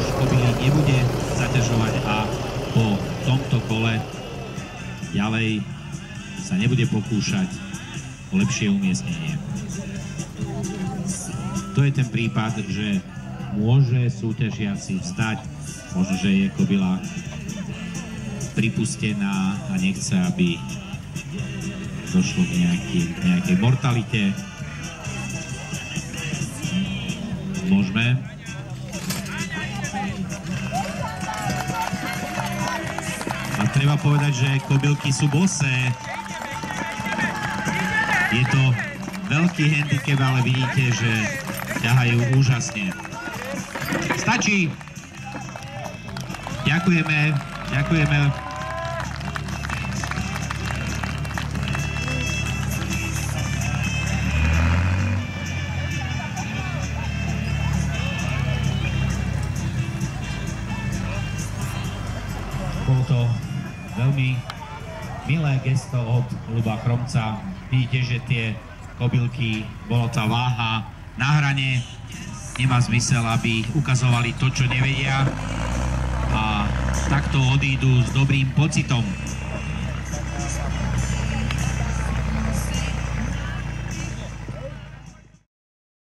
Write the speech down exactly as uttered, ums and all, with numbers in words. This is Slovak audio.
už kobily nebude zaťažovať a po tomto kole ďalej sa nebude pokúšať o lepšie umiestnenie. To je ten prípad, že môže súťažiaci vstať, možno, že je kobila pripustená a nechce, aby došlo k nejakej, nejakej mortalite. Môžeme. A treba povedať, že kobylky sú bosé. Je to veľký handicap, ale vidíte, že ťahajú úžasne. Stačí! Ďakujeme, ďakujeme. Bolo to veľmi milé gesto od Ľuba Chromca. Vidíte, že tie kobylky, bolo tá váha na hrane. Nemá zmysel, aby ukazovali to, čo nevedia, a takto odídu s dobrým pocitom.